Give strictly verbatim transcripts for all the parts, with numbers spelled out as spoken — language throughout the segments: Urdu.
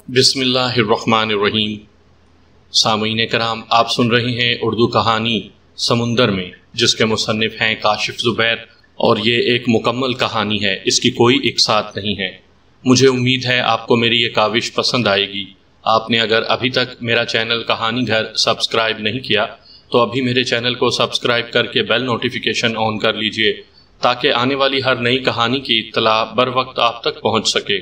بسم اللہ الرحمن الرحیم۔ سامعین کرام، آپ سن رہے ہیں اردو کہانی سمندر میں، جس کے مصنف ہیں کاشف زبیر، اور یہ ایک مکمل کہانی ہے، اس کی کوئی اقساط نہیں ہے۔ مجھے امید ہے آپ کو میری یہ کاوش پسند آئے گی۔ آپ نے اگر ابھی تک میرا چینل کہانی گھر سبسکرائب نہیں کیا تو ابھی میرے چینل کو سبسکرائب کر کے بیل نوٹیفیکیشن آن کر لیجئے تاکہ آنے والی ہر نئی کہانی کی اطلاع بر وقت آپ تک پہنچ سکے۔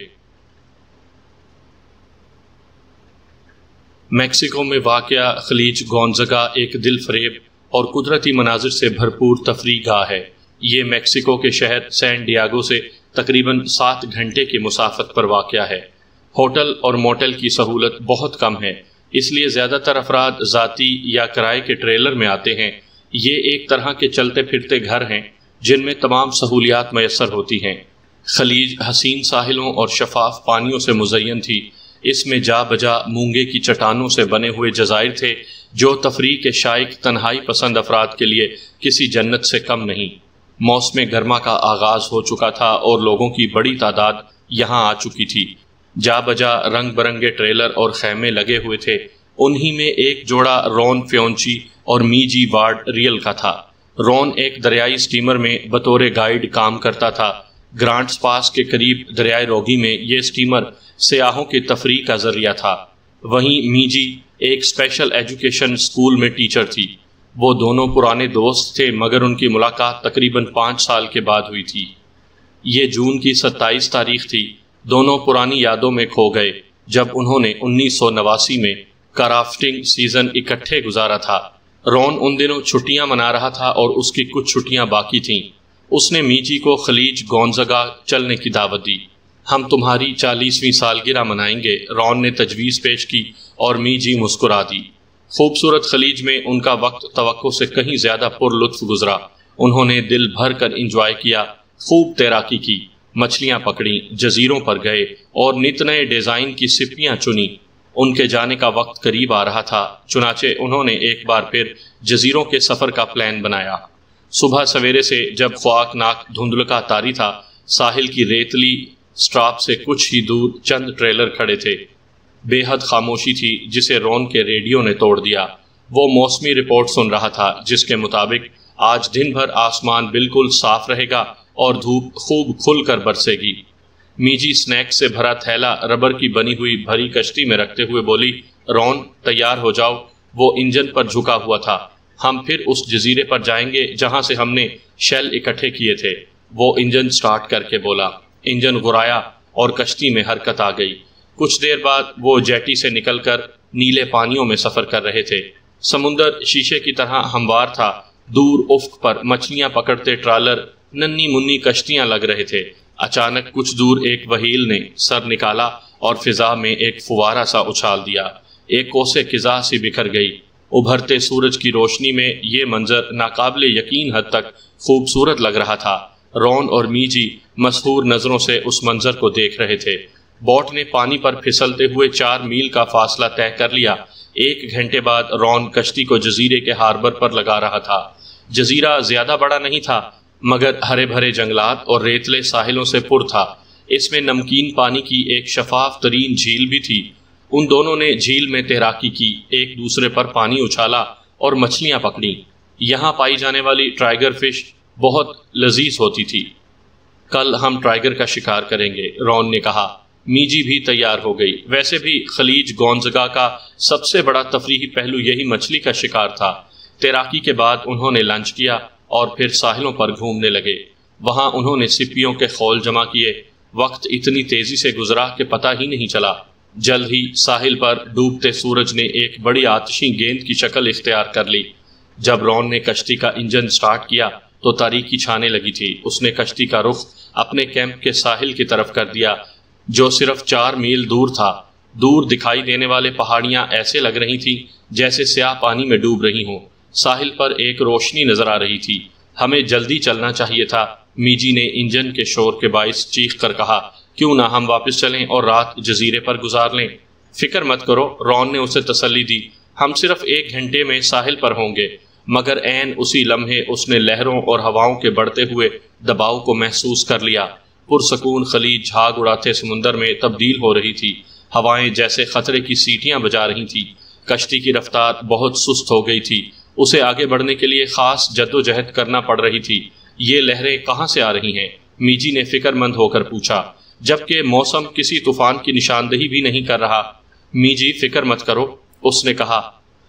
میکسیکو میں واقع خلیج گونزگا ایک دل فریب اور قدرتی مناظر سے بھرپور تفریح گاہ ہے۔ یہ میکسیکو کے شہر سین ڈیاگو سے تقریباً سات گھنٹے کی مسافت پر واقع ہے۔ ہوٹل اور موٹل کی سہولت بہت کم ہے، اس لیے زیادہ تر افراد ذاتی یا کرائے کے ٹریلر میں آتے ہیں۔ یہ ایک طرح کے چلتے پھرتے گھر ہیں جن میں تمام سہولیات میسر ہوتی ہیں۔ خلیج حسین ساحلوں اور شفاف پانیوں سے مزین تھی۔ اس میں جا بجا مونگے کی چٹانوں سے بنے ہوئے جزائر تھے جو تفریح کے شائق تنہائی پسند افراد کے لیے کسی جنت سے کم نہیں۔ موسم گرما کا آغاز ہو چکا تھا اور لوگوں کی بڑی تعداد یہاں آ چکی تھی۔ جا بجا رنگ برنگے ٹریلر اور خیمے لگے ہوئے تھے۔ انہی میں ایک جوڑا رون فیونچی اور میجی وارڈ ریل کا تھا۔ رون ایک دریائی سٹیمر میں بطور گائیڈ کام کرتا تھا۔ گرانٹس پاس کے قریب دریائے روگی میں یہ سٹیمر سیاحوں کی تفریح کا ذریعہ تھا۔ وہیں میجی ایک اسپیشل ایجوکیشن اسکول میں ٹیچر تھی۔ وہ دونوں پرانے دوست تھے مگر ان کی ملاقات تقریباً پانچ سال کے بعد ہوئی تھی۔ یہ جون کی ستائیس تاریخ تھی۔ دونوں پرانی یادوں میں کھو گئے جب انہوں نے انیس سو نواسی میں کرافٹنگ سیزن اکٹھے گزارا تھا۔ رون ان دنوں چھٹیاں منا رہا تھا اور اس کی کچھ چھٹیاں باقی تھیں۔ اس نے میجی کو خلیج گونزگا چلنے کی دعوت دی۔ ہم تمہاری چالیسویں سالگرہ منائیں گے، رون نے تجویز پیش کی اور میجی مسکرا دی۔ خوبصورت خلیج میں ان کا وقت توقع سے کہیں زیادہ پر لطف گزرا۔ انہوں نے دل بھر کر انجوائے کیا، خوب تیراکی کی، مچھلیاں پکڑیں، جزیروں پر گئے اور نت نئے ڈیزائن کی سپیاں چنی۔ ان کے جانے کا وقت قریب آ رہا تھا، چنانچہ انہوں نے ایک بار پھر جزیروں کے سفر کا پلان بنایا۔ صبح سویرے سے جب خواکناک دھندلکا طاری تھا، ساحل کی ریتلی سٹراپ سے کچھ ہی دور چند ٹریلر کھڑے تھے۔ بے حد خاموشی تھی جسے رون کے ریڈیو نے توڑ دیا۔ وہ موسمی رپورٹ سن رہا تھا جس کے مطابق آج دن بھر آسمان بالکل صاف رہے گا اور دھوپ خوب کھل کر برسے گی۔ میجی سنیک سے بھرا تھیلا ربر کی بنی ہوئی بھری کشتی میں رکھتے ہوئے بولی، رون تیار ہو جاؤ۔ وہ انجن پر جھکا ہوا تھا۔ ہم پھر اس جزیرے پر جائیں گے جہاں سے ہم نے شیل اکٹھے کیے تھے۔ وہ انجن سٹارٹ کر کے بولا۔ انجن غرایا اور کشتی میں حرکت آ گئی۔ کچھ دیر بعد وہ جیٹی سے نکل کر نیلے پانیوں میں سفر کر رہے تھے۔ سمندر شیشے کی طرح ہموار تھا۔ دور افق پر مچھلیاں پکڑتے ٹرالر ننھی منی کشتیاں لگ رہے تھے۔ اچانک کچھ دور ایک وہیل نے سر نکالا اور فضا میں ایک فوارہ سا اچھال دیا۔ ایک کوسے قزح سی بکھر گئی۔ ابھرتے سورج کی روشنی میں یہ منظر ناقابل یقین حد تک خوبصورت لگ رہا تھا۔ رون اور میجی مسحور نظروں سے اس منظر کو دیکھ رہے تھے۔ بوٹ نے پانی پر پھسلتے ہوئے چار میل کا فاصلہ طے کر لیا۔ ایک گھنٹے بعد رون کشتی کو جزیرے کے ہاربر پر لگا رہا تھا۔ جزیرہ زیادہ بڑا نہیں تھا مگر ہرے بھرے جنگلات اور ریتلے ساحلوں سے پر تھا۔ اس میں نمکین پانی کی ایک شفاف ترین جھیل بھی تھی۔ ان دونوں نے جھیل میں تیراکی کی، ایک دوسرے پر پانی اچھالا اور مچھلیاں پکڑیں۔ یہاں پائی جانے والی ٹائیگر فش بہت لذیذ ہوتی تھی۔ کل ہم ٹائیگر کا شکار کریں گے، رون نے کہا۔ میجی بھی تیار ہو گئی۔ ویسے بھی خلیج گونزگا کا سب سے بڑا تفریحی پہلو یہی مچھلی کا شکار تھا۔ تیراکی کے بعد انہوں نے لنچ کیا اور پھر ساحلوں پر گھومنے لگے۔ وہاں انہوں نے سپیوں کے خول جمع کیے۔ وقت اتنی تیزی سے گزرا کہ پتہ ہی نہیں چلا۔ جلد ہی ساحل پر ڈوبتے سورج نے ایک بڑی آتشی گیند کی شکل اختیار کر لی۔ جب رون نے کشتی کا انجن سٹارٹ کیا تو تاریکی چھانے لگی تھی۔ اس نے کشتی کا رخ اپنے کیمپ کے ساحل کی طرف کر دیا جو صرف چار میل دور تھا۔ دور دکھائی دینے والے پہاڑیاں ایسے لگ رہی تھیں جیسے سیاہ پانی میں ڈوب رہی ہوں۔ ساحل پر ایک روشنی نظر آ رہی تھی۔ ہمیں جلدی چلنا چاہیے تھا، میجی نے انجن کے شور کے باعث چیخ کر کہا۔ کیوں نہ ہم واپس چلیں اور رات جزیرے پر گزار لیں؟ فکر مت کرو، رون نے اسے تسلی دی۔ ہم صرف ایک گھنٹے میں ساحل پر ہوں گے۔ مگر عین اسی لمحے اس نے لہروں اور ہواؤں کے بڑھتے ہوئے دباؤ کو محسوس کر لیا۔ پرسکون خلیج جھاگ اڑاتے سمندر میں تبدیل ہو رہی تھی۔ ہوائیں جیسے خطرے کی سیٹیاں بجا رہی تھیں۔ کشتی کی رفتار بہت سست ہو گئی تھی، اسے آگے بڑھنے کے لیے خاص جد و جہد کرنا پڑ رہی تھی۔ یہ لہریں کہاں سے آ رہی ہیں؟ میجی نے فکر مند ہو کر پوچھا، جبکہ موسم کسی طوفان کی نشاندہی بھی نہیں کر رہا۔ میجی فکر مت کرو، اس نے کہا۔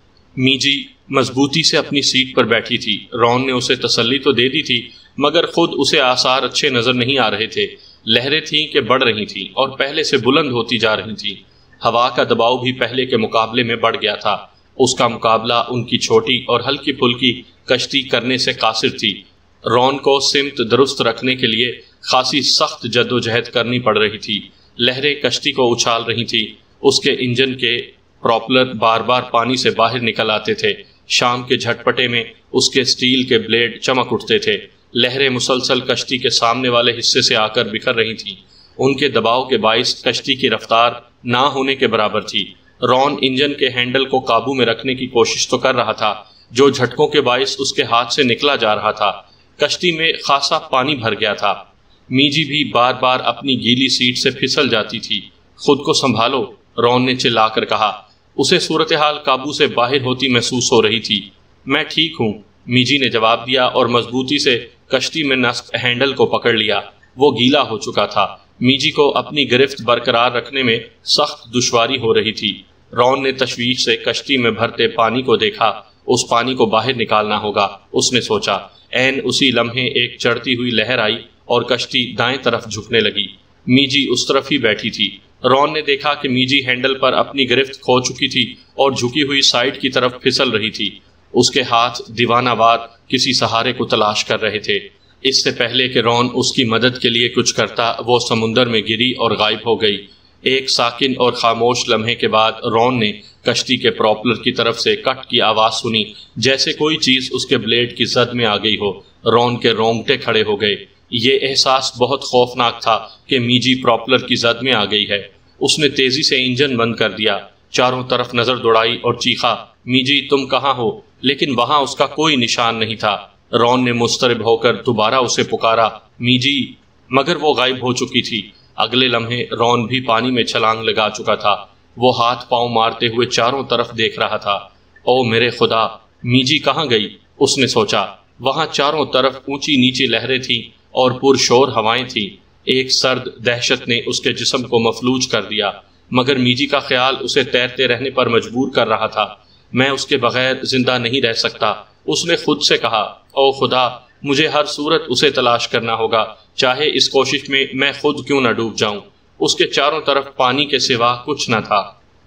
میجی مضبوطی سے اپنی سیٹ پر بیٹھی تھی۔ رون نے اسے تسلی تو دے دی تھی، مگر خود اسے آثار اچھے نظر نہیں آ رہے تھے۔ لہریں تھیں کہ بڑھ رہی تھیں اور پہلے سے بلند ہوتی جا رہی تھیں۔ ہوا کا دباؤ بھی پہلے کے مقابلے میں بڑھ گیا تھا۔ اس کا مقابلہ ان کی چھوٹی اور ہلکی پھلکی کشتی کرنے سے قاصر تھی۔ رون کو سمت درست رکھنے کے لیے خاصی سخت جد و جہد کرنی پڑ رہی تھی۔ لہریں کشتی کو اچھال رہی تھیں، اس کے انجن کے پروپلر بار بار پانی سے باہر نکل آتے تھے۔ شام کے جھٹپٹے میں اس کے سٹیل کے بلیڈ چمک اٹھتے تھے۔ لہریں مسلسل کشتی کے سامنے والے حصے سے آ کر بکھر رہی تھیں۔ ان کے دباؤ کے باعث کشتی کی رفتار نہ ہونے کے برابر تھی۔ رون انجن کے ہینڈل کو قابو میں رکھنے کی کوشش تو کر رہا تھا، جو جھٹکوں کے باعث اس کے ہاتھ سے نکلا جا رہا تھا۔ کشتی میں خاصا پانی بھر گیا تھا۔ میجی بھی بار بار اپنی گیلی سیٹ سے پھسل جاتی تھی۔ خود کو سنبھالو، رون نے چلا کر کہا۔ اسے صورتحال قابو سے باہر ہوتی محسوس ہو رہی تھی۔ میں ٹھیک ہوں، میجی نے جواب دیا اور مضبوطی سے کشتی میں نصب ہینڈل کو پکڑ لیا۔ وہ گیلا ہو چکا تھا۔ میجی کو اپنی گرفت برقرار رکھنے میں سخت دشواری ہو رہی تھی۔ رون نے تشویش سے کشتی میں بھرتے پانی کو دیکھا۔ اس پانی کو باہر نکالنا ہوگا، اس نے سوچا۔ عین اسی لمحے ایک چڑھتی ہوئی لہر آئی اور کشتی دائیں طرف جھکنے لگی۔ میجی اس طرف ہی بیٹھی تھی۔ رون نے دیکھا کہ میجی ہینڈل پر اپنی گرفت کھو چکی تھی اور جھکی ہوئی سائیڈ کی طرف پھسل رہی تھی۔ اس کے ہاتھ دیوانہ وار کسی سہارے کو تلاش کر رہے تھے۔ اس سے پہلے کہ رون اس کی مدد کے لیے کچھ کرتا، وہ سمندر میں گری اور غائب ہو گئی۔ ایک ساکن اور خاموش لمحے کے بعد رون نے کشتی کے پروپلر کی طرف سے کٹ کی آواز سنی، جیسے کوئی چیز اس کے بلیڈ کی زد میں آ گئی ہو۔ رون کے رونگٹے کھڑے ہو گئے۔ یہ احساس بہت خوفناک تھا کہ میجی پروپلر کی زد میں آ گئی ہے۔ اس نے تیزی سے انجن بند کر دیا، چاروں طرف نظر دوڑائی اور چیخا، میجی تم کہاں ہو؟ لیکن وہاں اس کا کوئی نشان نہیں تھا۔ رون نے مضطرب ہو کر دوبارہ اسے پکارا، میجی، مگر وہ غائب ہو چکی تھی۔ اگلے لمحے رون بھی پانی میں چھلانگ لگا چکا تھا۔ وہ ہاتھ پاؤں مارتے ہوئے چاروں طرف دیکھ رہا تھا۔ او میرے خدا، میجی کہاں گئی؟ اس نے سوچا۔ وہاں چاروں طرف اونچی نیچی لہریں تھیں اور پرشور ہوائیں تھیں۔ ایک سرد دہشت نے اس کے جسم کو مفلوج کر دیا، مگر میجی کا خیال اسے تیرتے رہنے پر مجبور کر رہا تھا۔ میں اس کے بغیر زندہ نہیں رہ سکتا، اس نے خود سے کہا۔ او خدا، مجھے ہر صورت اسے تلاش کرنا ہوگا، چاہے اس کوشش میں میں خود کیوں نہ ڈوب جاؤں۔ اس کے چاروں طرف پانی کے سوا کچھ نہ تھا۔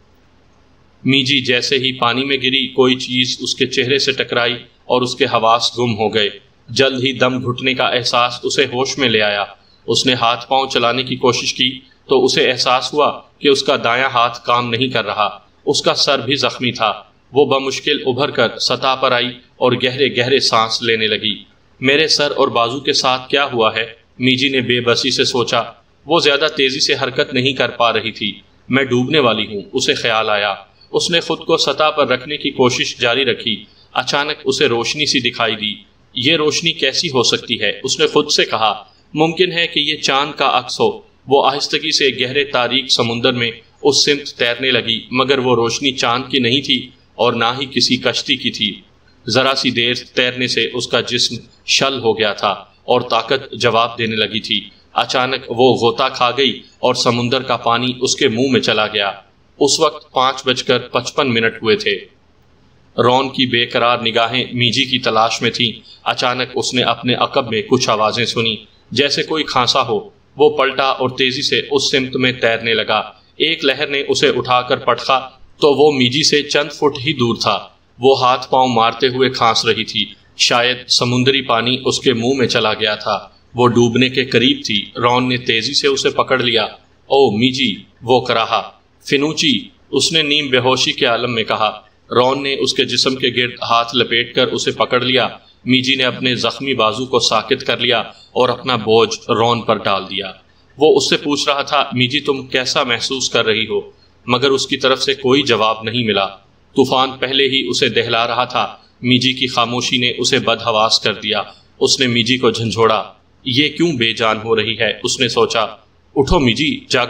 میجی جیسے ہی پانی میں گری، کوئی چیز اس کے چہرے سے ٹکرائی اور اس کے حواس گم ہو گئے۔ جلد ہی دم گھٹنے کا احساس اسے ہوش میں لے آیا۔ اس نے ہاتھ پاؤں چلانے کی کوشش کی تو اسے احساس ہوا کہ اس کا دایاں ہاتھ کام نہیں کر رہا۔ اس کا سر بھی زخمی تھا۔ وہ بمشکل ابھر کر سطح پر آئی اور گہرے گہرے سانس لینے لگی۔ میرے سر اور بازو کے ساتھ کیا ہوا ہے؟ میجی نے بے بسی سے سوچا۔ وہ زیادہ تیزی سے حرکت نہیں کر پا رہی تھی۔ میں ڈوبنے والی ہوں، اسے خیال آیا۔ اس نے خود کو سطح پر رکھنے کی کوشش جاری رکھی۔ اچانک اسے روشنی سی دکھائی دی۔ یہ روشنی کیسی ہو سکتی ہے؟ اس نے خود سے کہا۔ ممکن ہے کہ یہ چاند کا عکس ہو۔ وہ آہستگی سے گہرے تاریک سمندر میں اس سمت تیرنے لگی، مگر وہ روشنی چاند کی نہیں تھی اور نہ ہی کسی کشتی کی تھی۔ ذرا سی دیر تیرنے سے اس کا جسم شل ہو گیا تھا اور طاقت جواب دینے لگی تھی۔ اچانک وہ غوطہ کھا گئی اور سمندر کا پانی اس کے منہ میں چلا گیا۔ اس وقت پانچ بج کر پچپن منٹ ہوئے تھے۔ رون کی بے قرار نگاہیں میجی کی تلاش میں تھیں۔ اچانک اس نے اپنے عقب میں کچھ آوازیں سنی، جیسے کوئی کھانسا ہو۔ وہ پلٹا اور تیزی سے اس سمت میں تیرنے لگا۔ ایک لہر نے اسے اٹھا کر پٹخا تو وہ میجی سے چند فٹ ہی دور تھا۔ وہ ہاتھ پاؤں مارتے ہوئے کھانس رہی تھی۔ شاید سمندری پانی اس کے منہ میں چلا گیا تھا۔ وہ ڈوبنے کے قریب تھی۔ رون نے تیزی سے اسے پکڑ لیا۔ او میجی، وہ کراہا۔ فنوچی، اس نے نیم بے ہوشی کے عالم میں کہا۔ رون نے اس کے جسم کے گرد ہاتھ لپیٹ کر اسے پکڑ لیا۔ میجی نے اپنے زخمی بازو کو ساکت کر لیا اور اپنا بوجھ رون پر ڈال دیا۔ وہ اس سے پوچھ رہا تھا، میجی تم کیسا محسوس کر رہی ہو؟ مگر اس کی طرف سے کوئی جواب نہیں ملا۔ طوفان پہلے ہی اسے دہلا رہا تھا۔ میجی کی خاموشی نے اسے بدحواس کر دیا۔ اس نے میجی کو جھنجھوڑا۔ یہ کیوں بے جان ہو رہی ہے؟ اس نے سوچا۔ اٹھو میجی، جاگو،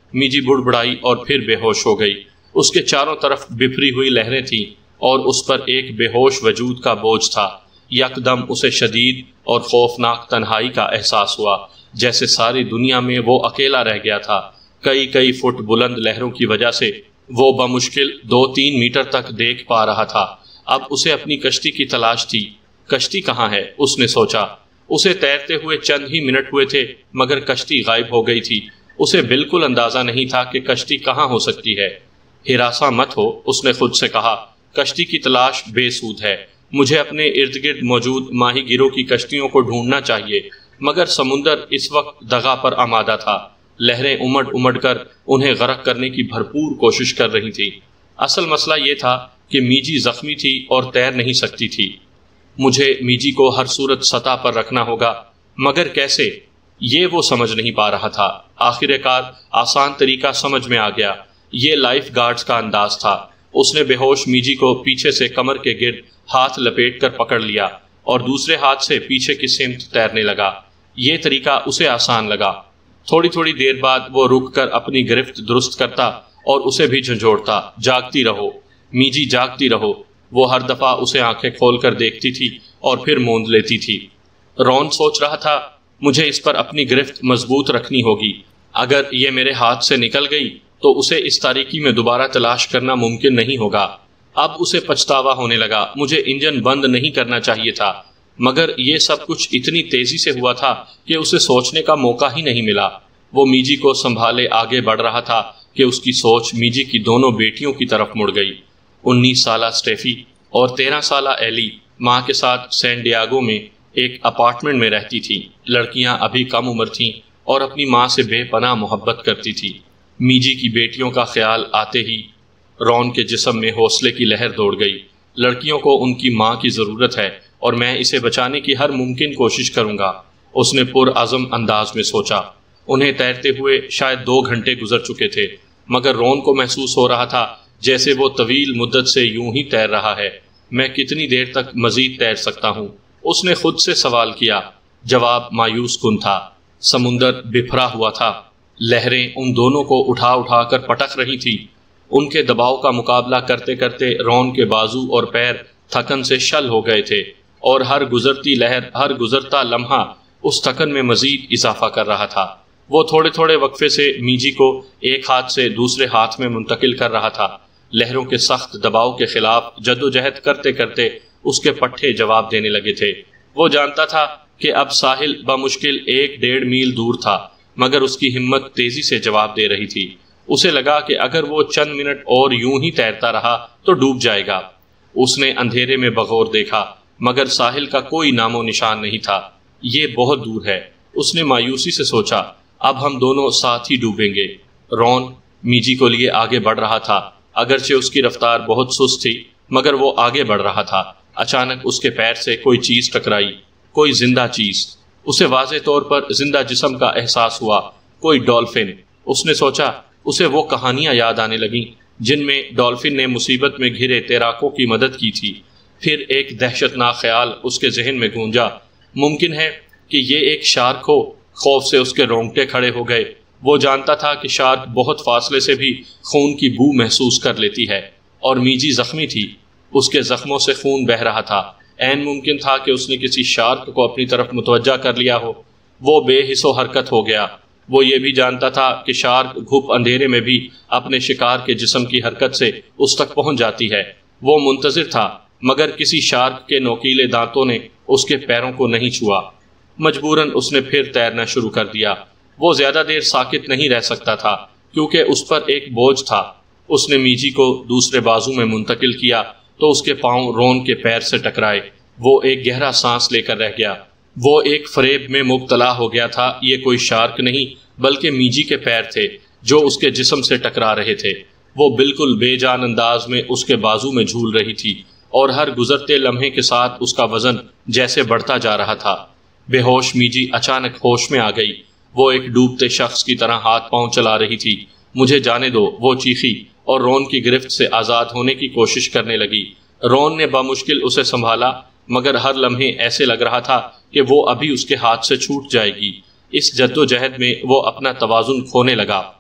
میجی بڑبڑائی اور پھر بے ہوش ہو گئی۔ اس کے چاروں طرف بکھری ہوئی لہریں تھیں اور اس پر ایک بے ہوش وجود کا بوجھ تھا۔ یکدم اسے شدید اور خوفناک تنہائی کا احساس ہوا، جیسے ساری دنیا میں وہ اکیلا رہ گیا تھا۔ کئی کئی فٹ بلند لہروں کی وجہ سے وہ بمشکل دو تین میٹر تک دیکھ پا رہا تھا۔ اب اسے اپنی کشتی کی تلاش تھی۔ کشتی کہاں ہے؟ اس نے سوچا۔ اسے تیرتے ہوئے چند ہی منٹ ہوئے تھے مگر کشتی غائب ہو گئی تھی۔ اسے بالکل اندازہ نہیں تھا کہ کشتی کہاں ہو سکتی ہے۔ ہراساں مت ہو، اس نے خود سے کہا، کشتی کی تلاش بے سود ہے۔ مجھے اپنے ارد گرد موجود ماہی گیروں کی کشتیوں کو ڈھونڈنا چاہیے، مگر سمندر اس وقت دغا پر آمادہ تھا۔ لہریں امڑ امڑ کر انہیں غرق کرنے کی بھرپور کوشش کر رہی تھی۔ اصل مسئلہ یہ تھا کہ میجی زخمی تھی اور تیر نہیں سکتی تھی۔ مجھے میجی کو ہر صورت سطح پر رکھنا ہوگا، مگر کیسے؟ یہ وہ سمجھ نہیں پا رہا تھا۔ آخر کار آسان طریقہ سمجھ میں آ گیا۔ یہ لائف گارڈز کا انداز تھا۔ اس نے بے ہوش میجی کو پیچھے سے کمر کے گرد ہاتھ لپیٹ کر پکڑ لیا اور دوسرے ہاتھ سے پیچھے کی سمت تیرنے لگا۔ یہ طریقہ اسے آسان لگا۔ تھوڑی تھوڑی دیر بعد وہ رک کر اپنی گرفت درست کرتا اور اسے بھی جھنجھوڑتا۔ جاگتی رہو میجی، جاگتی رہو۔ وہ ہر دفعہ اسے آنکھیں کھول کر دیکھتی تھی اور پھر موند لیتی تھی۔ رون سوچ رہا تھا، مجھے اس پر اپنی گرفت مضبوط رکھنی ہوگی۔ اگر یہ میرے ہاتھ سے نکل گئی تو اسے اس تاریکی میں دوبارہ تلاش کرنا ممکن نہیں ہوگا۔ اب اسے پچھتاوا ہونے لگا، مجھے انجن بند نہیں کرنا چاہیے تھا، مگر یہ سب کچھ اتنی تیزی سے ہوا تھا کہ اسے سوچنے کا موقع ہی نہیں ملا۔ وہ میجی کو سنبھالے آگے بڑھ رہا تھا کہ اس کی سوچ میجی کی دونوں بیٹیوں کی طرف مڑ گئی۔ انیس سالہ اسٹیفی اور تیرہ سالہ ایلی ماں کے ساتھ سین ڈیاگو میں ایک اپارٹمنٹ میں رہتی تھی۔ لڑکیاں ابھی کم عمر تھیں اور اپنی ماں سے بے پناہ محبت کرتی تھی۔ میجی کی بیٹیوں کا خیال آتے ہی رون کے جسم میں حوصلے کی لہر دوڑ گئی۔ لڑکیوں کو ان کی ماں کی ضرورت ہے اور میں اسے بچانے کی ہر ممکن کوشش کروں گا، اس نے پرعزم انداز میں سوچا۔ انہیں تیرتے ہوئے شاید دو گھنٹے گزر چکے تھے، مگر رون کو محسوس ہو رہا تھا جیسے وہ طویل مدت سے یوں ہی تیر رہا ہے۔ میں کتنی دیر تک مزید تیر سکتا ہوں؟ اس نے خود سے سوال کیا۔ جواب مایوس کن تھا۔ سمندر بکھرا ہوا تھا۔ لہریں ان دونوں کو اٹھا اٹھا کر پٹک رہی تھی۔ ان کے دباؤ کا مقابلہ کرتے کرتے رون کے بازو اور پیر تھکن سے شل ہو گئے تھے، اور ہر گزرتی لہر، ہر گزرتا لمحہ اس تھکن میں مزید اضافہ کر رہا تھا۔ وہ تھوڑے تھوڑے وقفے سے میجی کو ایک ہاتھ سے دوسرے ہاتھ میں منتقل کر رہا تھا۔ لہروں کے سخت دباؤ کے خلاف جدوجہد کرتے کرتے اس کے پٹھے جواب دینے لگے تھے۔ وہ جانتا تھا کہ اب ساحل بمشکل ایک ڈیڑھ میل دور تھا، مگر اس کی ہمت تیزی سے جواب دے رہی تھی۔ اسے لگا کہ اگر وہ چند منٹ اور یوں ہی تیرتا رہا تو ڈوب جائے گا۔ اس نے اندھیرے میں بغور دیکھا، مگر ساحل کا کوئی نام و نشان نہیں تھا۔ یہ بہت دور ہے، اس نے مایوسی سے سوچا۔ اب ہم دونوں ساتھ ہی ڈوبیں گے۔ رون میجی کو لیے آگے بڑھ رہا تھا، اگرچہ اس کی رفتار بہت سست تھی، مگر وہ آگے بڑھ رہا تھا۔ اچانک اس کے پیر سے کوئی چیز ٹکرائی، کوئی زندہ چیز۔ اسے واضح طور پر زندہ جسم کا احساس ہوا، کوئی ڈولفن۔ اس نے سوچا، اسے وہ کہانیاں یاد آنے لگیں جن میں ڈولفن نے مصیبت میں گھرے تیراکوں کی مدد کی تھی۔ پھر ایک دہشت ناک خیال اس کے ذہن میں گونجا، ممکن ہے کہ یہ ایک شارک ہو۔ خوف سے اس کے رونگٹے کھڑے ہو گئے۔ وہ جانتا تھا کہ شارک بہت فاصلے سے بھی خون کی بو محسوس کر لیتی ہے، اور میجی زخمی تھی، اس کے زخموں سے خون بہہ رہا تھا۔ عین ممکن تھا کہ اس نے کسی شارک کو اپنی طرف متوجہ کر لیا ہو۔ وہ بے حس و حرکت ہو گیا۔ وہ یہ بھی جانتا تھا کہ شارک گھپ اندھیرے میں بھی اپنے شکار کے جسم کی حرکت سے اس تک پہنچ جاتی ہے۔ وہ منتظر تھا، مگر کسی شارک کے نوکیلے دانتوں نے اس کے پیروں کو نہیں چھوا۔ مجبوراً اس نے پھر تیرنا شروع کر دیا۔ وہ زیادہ دیر ساکت نہیں رہ سکتا تھا کیونکہ اس پر ایک بوجھ تھا۔ اس نے میجی کو دوسرے بازو میں منتقل کیا تو اس کے پاؤں رون کے پیر سے ٹکرائے۔ وہ ایک گہرا سانس لے کر رہ گیا۔ وہ ایک فریب میں مبتلا ہو گیا تھا۔ یہ کوئی شارک نہیں بلکہ میجی کے پیر تھے جو اس کے جسم سے ٹکرا رہے تھے۔ وہ بالکل بے جان انداز میں اس کے بازو میں جھول رہی تھی، اور ہر گزرتے لمحے کے ساتھ اس کا وزن جیسے بڑھتا جا رہا تھا۔ بے ہوش میجی اچانک ہوش میں آ گئی۔ وہ ایک ڈوبتے شخص کی طرح ہاتھ پاؤں چلا رہی تھی۔ مجھے جانے دو، وہ چیخی اور رون کی گرفت سے آزاد ہونے کی کوشش کرنے لگی۔ رون نے بمشکل اسے سنبھالا، مگر ہر لمحے ایسے لگ رہا تھا کہ وہ ابھی اس کے ہاتھ سے چھوٹ جائے گی۔ اس جد و جہد میں وہ اپنا توازن کھونے لگا۔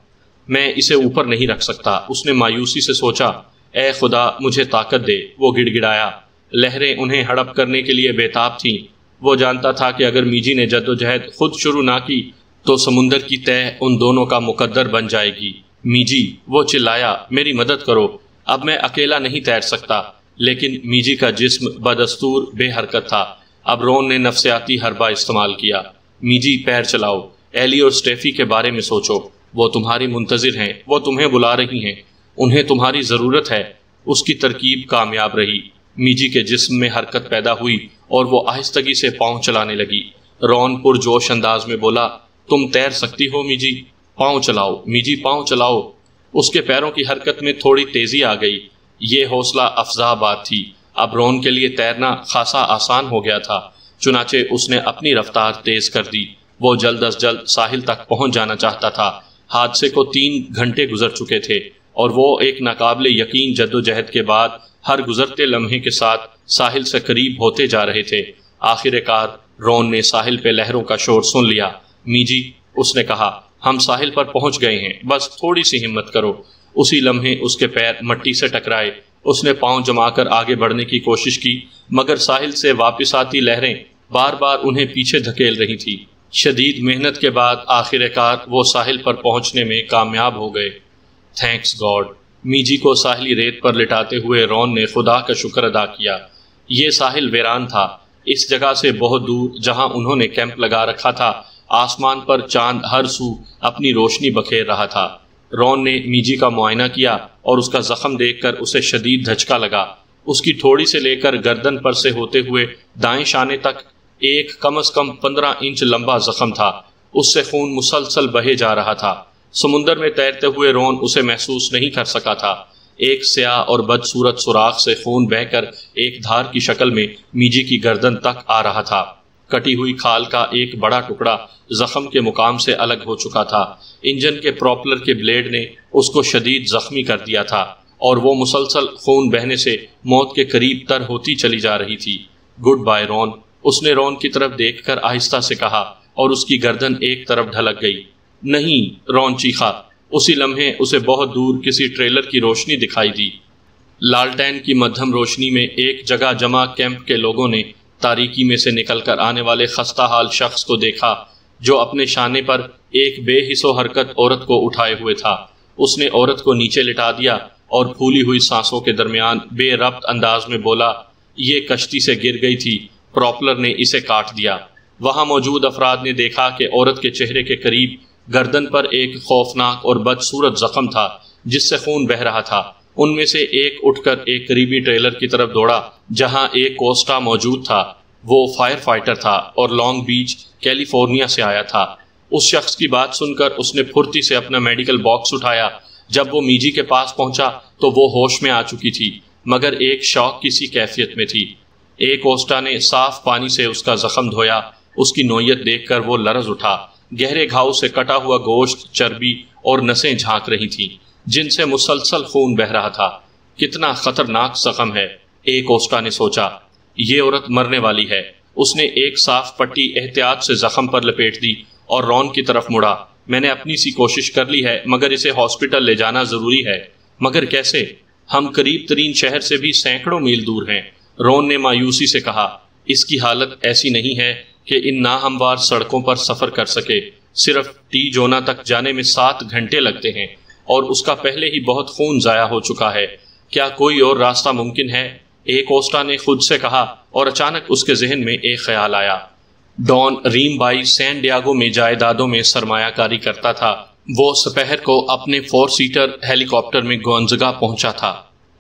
میں اسے اوپر نہیں رکھ سکتا۔ اس نے مایوسی سے سوچا، اے خدا مجھے طاقت دے۔ وہ گڑ گڑایا۔ لہریں انہیں ہڑپ کرنے کے لیے بےتاب تھیں۔ وہ جانتا تھا کہ اگر میجی نے جدوجہد خود شروع نہ کی تو سمندر کی تہ ان دونوں کا مقدر بن جائے گی۔ میجی، وہ چلایا، میری مدد کرو، اب میں اکیلا نہیں تیر سکتا۔ لیکن میجی کا جسم بدستور بے حرکت تھا۔ اب رون نے نفسیاتی حربہ استعمال کیا۔ میجی، پیر چلاؤ، ایلی اور سٹیفی کے بارے میں سوچو، وہ تمہاری منتظر ہیں، وہ تمہیں بلا رہی ہیں، انہیں تمہاری ضرورت ہے۔ اس کی ترکیب کامیاب رہی۔ میجی کے جسم میں حرکت پیدا ہوئی اور وہ آہستگی سے پاؤں چلانے لگی۔ رون پرجوش انداز میں بولا، تم تیر سکتی ہو میجی، پاؤں چلاؤ، میجی پاؤں چلاؤ۔ اس کے پیروں کی حرکت میں تھوڑی تیزی آ گئی۔ یہ حوصلہ افزا بات تھی۔ اب رون کے لیے تیرنا خاصا آسان ہو گیا تھا۔ چنانچہ اس نے اپنی رفتار تیز کر دی۔ وہ جلد از جلد ساحل تک پہنچ جانا چاہتا تھا۔ حادثے کو تین گھنٹے گزر چکے تھے اور وہ ایک ناقابل یقین جدوجہد کے بعد ہر گزرتے لمحے کے ساتھ ساحل سے قریب ہوتے جا رہے تھے۔ آخر کار رون نے ساحل پہ لہروں کا شور سن لیا۔ میجی، اس نے کہا، ہم ساحل پر پہنچ گئے ہیں، بس تھوڑی سی ہمت کرو۔ اسی لمحے اس کے پیر مٹی سے ٹکرائے۔ اس نے پاؤں جما کر آگے بڑھنے کی کوشش کی، مگر ساحل سے واپس آتی لہریں بار بار انہیں پیچھے دھکیل رہی تھی۔ شدید محنت کے بعد آخر کار وہ ساحل پر پہنچنے میں کامیاب ہو گئے۔ Thanks God. میجی کو ساحلی ریت پر لٹاتے ہوئے رون نے خدا کا شکر ادا کیا۔ یہ ساحل ویران تھا۔ اس جگہ سے بہت دور جہاں انہوں نے کیمپ لگا رکھا تھا، آسمان پر چاند ہر سو اپنی روشنی بکھیر رہا تھا۔ رون نے میجی کا معائنہ کیا اور اس کا زخم دیکھ کر اسے شدید دھچکا لگا۔ اس کی تھوڑی سے لے کر گردن پر سے ہوتے ہوئے دائیں شانے تک ایک کم از کم پندرہ انچ لمبا زخم تھا۔ اس سے خون مسلسل بہے جا رہا تھا۔ سمندر میں تیرتے ہوئے رون اسے محسوس نہیں کر سکا تھا۔ ایک سیاہ اور بدصورت سوراخ سے خون بہہ کر ایک دھار کی شکل میں میجی کی گردن تک آ رہا تھا۔ کٹی ہوئی کھال کا ایک بڑا ٹکڑا زخم کے مقام سے الگ ہو چکا تھا۔ انجن کے پروپلر کے بلیڈ نے اس کو شدید زخمی کر دیا تھا اور وہ مسلسل خون بہنے سے موت کے قریب تر ہوتی چلی جا رہی تھی۔ گڈ بائے رون، اس نے رون کی طرف دیکھ کر آہستہ سے کہا اور اس کی گردن ایک طرف ڈھلک گئی۔ نہیں، رون چیخا۔ اسی لمحے اسے بہت دور کسی ٹریلر کی روشنی دکھائی دی۔ لالٹین کی مدھم روشنی میں ایک جگہ جمع کیمپ کے لوگوں نے تاریکی میں سے نکل کر آنے والے خستہ حال شخص کو دیکھا جو اپنے شانے پر ایک بے حس و حرکت عورت کو اٹھائے ہوئے تھا۔ اس نے عورت کو نیچے لٹا دیا اور پھولی ہوئی سانسوں کے درمیان بے ربط انداز میں بولا، یہ کشتی سے گر گئی تھی، پروپلر نے اسے کاٹ دیا۔ وہاں موجود افراد نے دیکھا کہ عورت کے چہرے کے قریب گردن پر ایک خوفناک اور بدصورت زخم تھا جس سے خون بہہ رہا تھا۔ ان میں سے ایک اٹھ کر ایک قریبی ٹریلر کی طرف دوڑا جہاں ایک کوسٹا موجود تھا۔ وہ فائر فائٹر تھا اور لانگ بیچ کیلیفورنیا سے آیا تھا۔ اس شخص کی بات سن کر اس نے پھرتی سے اپنا میڈیکل باکس اٹھایا۔ جب وہ میجی کے پاس پہنچا تو وہ ہوش میں آ چکی تھی مگر ایک شوق کی سی کیفیت میں تھی۔ ایک کوسٹا نے صاف پانی سے اس کا زخم دھویا۔ اس کی نوعیت دیکھ کر وہ لرز اٹھا۔ گہرے گھاؤ سے کٹا ہوا گوشت، چربی اور نسیں جھانک رہی تھیں جن سے مسلسل خون بہہ رہا تھا۔ کتنا خطرناک زخم ہے، ایک کوسٹا نے سوچا۔ یہ عورت مرنے والی ہے۔ اس نے ایک صاف پٹی احتیاط سے زخم پر لپیٹ دی اور رون کی طرف مڑا۔ میں نے اپنی سی کوشش کر لی ہے مگر اسے ہاسپٹل لے جانا ضروری ہے۔ مگر کیسے؟ ہم قریب ترین شہر سے بھی سینکڑوں میل دور ہیں، رون نے مایوسی سے کہا۔ اس کی حالت ایسی نہیں ہے کہ ان ناہموار سڑکوں پر سفر کر سکے۔ صرف ٹی جونا تک جانے میں سات گھنٹے لگتے ہیں اور اس کا پہلے ہی بہت خون ضائع ہو چکا ہے۔ کیا کوئی اور راستہ ممکن ہے؟ ایک کوسٹا نے خود سے کہا اور اچانک اس کے ذہن میں ایک خیال آیا۔ Don Ream by San Diego میں جائیدادوں میں سرمایہ کاری کرتا تھا۔ وہ سپہر کو اپنے فور سیٹر ہیلی کاپٹر میں گونزگا پہنچا تھا۔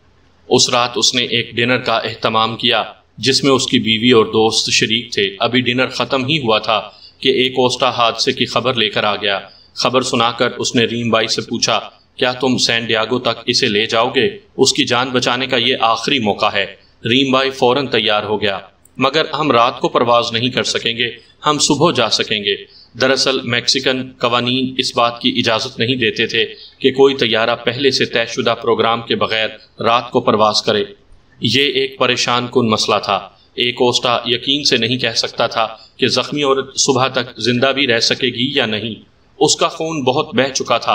اس رات اس نے ایک ڈنر کا اہتمام کیا جس میں اس کی بیوی اور دوست شریک تھے۔ ابھی ڈنر ختم ہی ہوا تھا کہ ایک کوسٹا حادثے کی خبر لے کر آ گیا۔ خبر سنا کر اس نے ریم بائی سے پوچھا، کیا تم سین ڈیاگو تک اسے لے جاؤ گے؟ اس کی جان بچانے کا یہ آخری موقع ہے۔ ریم بائی فوراً تیار ہو گیا۔ مگر ہم رات کو پرواز نہیں کر سکیں گے، ہم صبح جا سکیں گے۔ دراصل میکسیکن قوانین اس بات کی اجازت نہیں دیتے تھے کہ کوئی طیارہ پہلے سے طے شدہ پروگرام کے بغیر رات کو پرواز کرے۔ یہ ایک پریشان کن مسئلہ تھا۔ ایک کوسٹا یقین سے نہیں کہہ سکتا تھا کہ زخمی عورت صبح تک زندہ بھی رہ سکے گی یا نہیں۔ اس کا خون بہت بہہ چکا تھا۔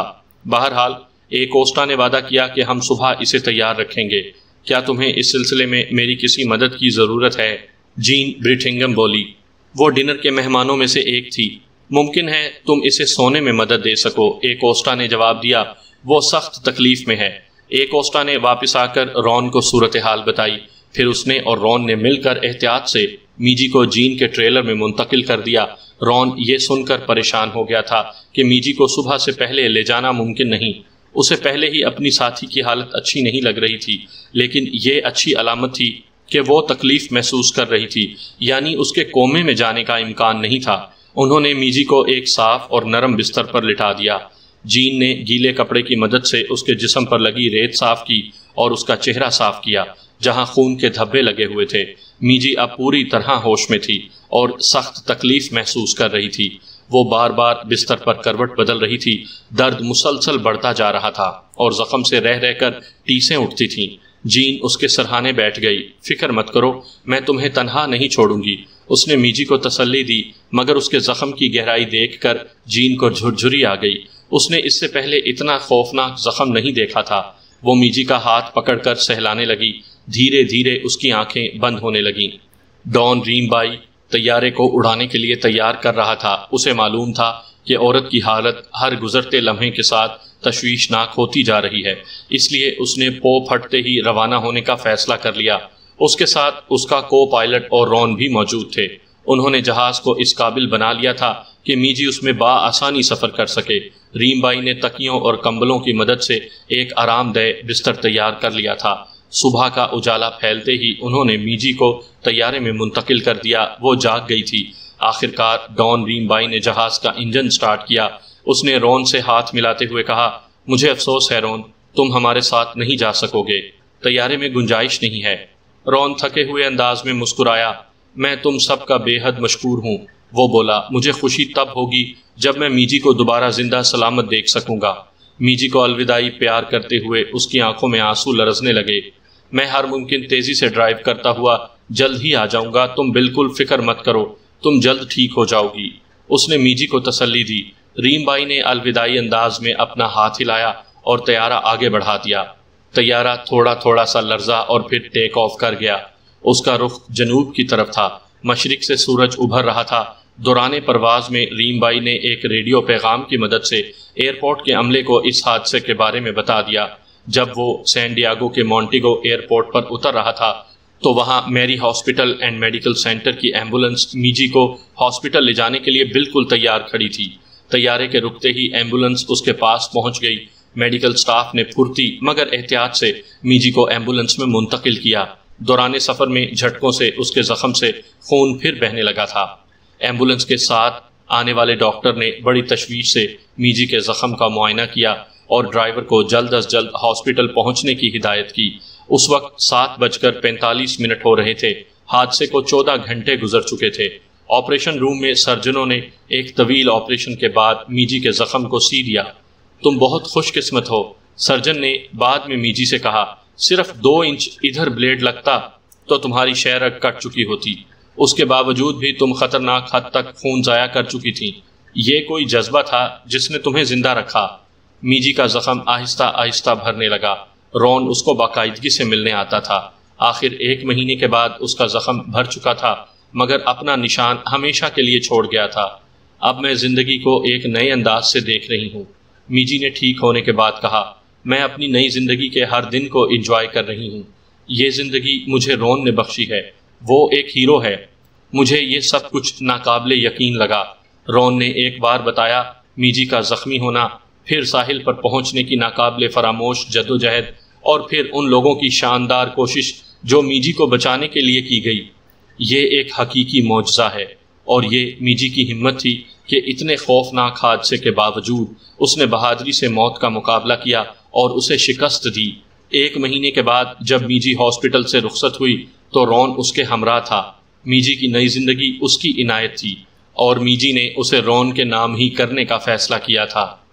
بہرحال ایک اوسٹا نے وعدہ کیا کہ ہم صبح اسے تیار رکھیں گے، کیا تمہیں اس سلسلے میں میری کسی مدد کی ضرورت ہے؟ جین برٹنگم بولی۔ وہ ڈنر کے مہمانوں میں سے ایک تھی۔ ممکن ہے تم اسے سونے میں مدد دے سکو، ایک اوسٹا نے جواب دیا۔ وہ سخت تکلیف میں ہے۔ ایک اوسٹا نے واپس آ کر رون کو صورتحال بتائی، پھر اس نے اور رون نے مل کر احتیاط سے میجی کو جین کے ٹریلر میں منتقل کر دیا۔ رون یہ سن کر پریشان ہو گیا تھا کہ میجی کو صبح سے پہلے لے جانا ممکن نہیں۔ اسے پہلے ہی اپنی ساتھی کی حالت اچھی نہیں لگ رہی تھی، لیکن یہ اچھی علامت تھی کہ وہ تکلیف محسوس کر رہی تھی، یعنی اس کے کومے میں جانے کا امکان نہیں تھا۔ انہوں نے میجی کو ایک صاف اور نرم بستر پر لٹا دیا۔ جین نے گیلے کپڑے کی مدد سے اس کے جسم پر لگی ریت صاف کی اور اس کا چہرہ صاف کیا جہاں خون کے دھبے لگے ہوئے تھے۔ میجی اب پوری طرح ہوش میں تھی اور سخت تکلیف محسوس کر رہی تھی۔ وہ بار بار بستر پر کروٹ بدل رہی تھی، درد مسلسل بڑھتا جا رہا تھا اور زخم سے رہ رہ کر ٹیسیں اٹھتی تھیں۔ جین اس کے سرہانے بیٹھ گئی۔ فکر مت کرو، میں تمہیں تنہا نہیں چھوڑوں گی، اس نے میجی کو تسلی دی، مگر اس کے زخم کی گہرائی دیکھ کر جین کو جھرجھری آ گئی۔ اس نے اس سے پہلے اتنا خوفناک زخم نہیں دیکھا تھا۔ وہ میجی کا ہاتھ پکڑ کر سہلانے لگی، دھیرے دھیرے اس کی آنکھیں بند ہونے لگیں۔ ڈان ریم بائی طیارے کو اڑانے کے لیے تیار کر رہا تھا۔ اسے معلوم تھا کہ عورت کی حالت ہر گزرتے لمحے کے ساتھ تشویشناک ہوتی جا رہی ہے، اس لیے اس نے پو پھٹتے ہی روانہ ہونے کا فیصلہ کر لیا۔ اس کے ساتھ اس کا کو پائلٹ اور رون بھی موجود تھے۔ انہوں نے جہاز کو اس قابل بنا لیا تھا کہ میجی اس میں بآسانی سفر کر سکے۔ ریم بائی نے تکیوں اور کمبلوں کی مدد سے ایک آرام دہ بستر تیار کر لیا تھا۔ صبح کا اجالا پھیلتے ہی انہوں نے میجی کو طیارے میں منتقل کر دیا۔ وہ جاگ گئی تھی۔ آخرکار ڈان ریم بائی نے جہاز کا انجن سٹارٹ کیا۔ اس نے رون سے ہاتھ ملاتے ہوئے کہا، مجھے افسوس ہے رون، تم ہمارے ساتھ نہیں جا سکو گے، طیارے میں گنجائش نہیں ہے۔ رون تھکے ہوئے انداز میں مسکرایا۔ میں تم سب کا بے حد مشکور ہوں، وہ بولا، مجھے خوشی تب ہوگی جب میں میجی کو دوبارہ زندہ سلامت دیکھ سکوں گا۔ میجی کو الوداعی پیار کرتے ہوئے اس کی آنکھوں میں آنسو لرزنے لگے۔ میں ہر ممکن تیزی سے ڈرائیو کرتا ہوا جلد ہی آ جاؤں گا، تم بالکل فکر مت کرو، تم جلد ٹھیک ہو جاؤ گی، اس نے میجی کو تسلی دی۔ ریم بائی نے الوداعی انداز میں اپنا ہاتھ ہلایا اور طیارہ آگے بڑھا دیا۔ طیارہ تھوڑا تھوڑا سا لرزا اور پھر ٹیک آف کر گیا۔ اس کا رخ جنوب کی طرف تھا۔ مشرق سے سورج ابھر رہا تھا۔ دوران پرواز میں ریم بائی نے ایک ریڈیو پیغام کی مدد سے ایئرپورٹ کے عملے کو اس حادثے کے بارے میں بتا دیا۔ جب وہ سین ڈیاگو کے مونٹیگو ایئرپورٹ پر اتر رہا تھا تو وہاں میری ہاسپٹل اینڈ میڈیکل سینٹر کی ایمبولنس میجی کو ہاسپٹل لے جانے کے لیے بالکل تیار کھڑی تھی۔ طیارے کے رکتے ہی ایمبولنس اس کے پاس پہنچ گئی۔ میڈیکل سٹاف نے پھرتی مگر احتیاط سے میجی کو ایمبولنس میں منتقل کیا۔ دوران سفر میں جھٹکوں سے اس کے زخم سے خون پھر بہنے لگا تھا۔ ایمبولنس کے ساتھ آنے والے ڈاکٹر نے بڑی تشویش سے میجی کے زخم کا معائنہ کیا اور ڈرائیور کو جلد از جلد ہاسپٹل پہنچنے کی ہدایت کی۔ اس وقت سات بج کر پینتالیس منٹ ہو رہے تھے۔ حادثے کو چودہ گھنٹے گزر چکے تھے۔ آپریشن روم میں سرجنوں نے ایک طویل آپریشن کے بعد میجی کے زخم کو سی دیا۔ تم بہت خوش قسمت ہو، سرجن نے بعد میں میجی سے کہا، صرف دو انچ ادھر بلیڈ لگتا تو تمہاری شہرگ کٹ چکی ہوتی، اس کے باوجود بھی تم خطرناک حد تک خون ضائع کر چکی تھی۔ یہ کوئی جذبہ تھا جس نے تمہیں زندہ رکھا۔ میجی کا زخم آہستہ آہستہ بھرنے لگا۔ رون اس کو باقاعدگی سے ملنے آتا تھا۔ آخر ایک مہینے کے بعد اس کا زخم بھر چکا تھا مگر اپنا نشان ہمیشہ کے لیے چھوڑ گیا تھا۔ اب میں زندگی کو ایک نئے انداز سے دیکھ رہی ہوں، میجی نے ٹھیک ہونے کے بعد کہا۔ میں اپنی نئی زندگی کے ہر دن کو انجوائے کر رہی ہوں۔ یہ زندگی مجھے رون نے بخشی ہے، وہ ایک ہیرو ہے۔ مجھے یہ سب کچھ ناقابل یقین لگا۔ رون نے ایک بار بتایا، میجی کا زخمی ہونا، پھر ساحل پر پہنچنے کی ناقابل فراموش جدوجہد، اور پھر ان لوگوں کی شاندار کوشش جو میجی کو بچانے کے لیے کی گئی۔ یہ ایک حقیقی معجزہ ہے، اور یہ میجی کی ہمت تھی کہ اتنے خوفناک حادثے کے باوجود اس نے بہادری سے موت کا مقابلہ کیا اور اسے شکست دی۔ ایک مہینے کے بعد جب میجی ہاسپٹل سے رخصت ہوئی تو رون اس کے ہمراہ تھا۔ میجی کی نئی زندگی اس کی عنایت تھی اور میجی نے اسے رون کے نام ہی کرنے کا فیصلہ کیا تھا۔